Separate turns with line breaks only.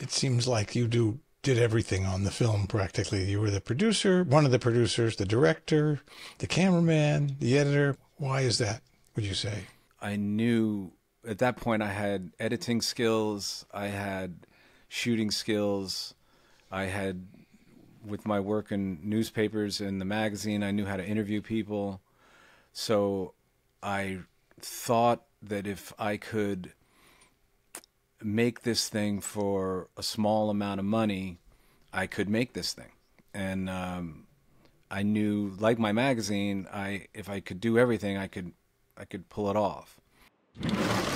it seems like did everything on the film practically. You were the producer, one of the producers, the director, the cameraman, the editor. Why is that, would you say?
I knew at that point I had editing skills, I had shooting skills, I had, with my work in newspapers and the magazine, I knew how to interview people. So I thought that if I could make this thing for a small amount of money, I could make this thing. And I knew, like my magazine, if I could do everything, I could pull it off.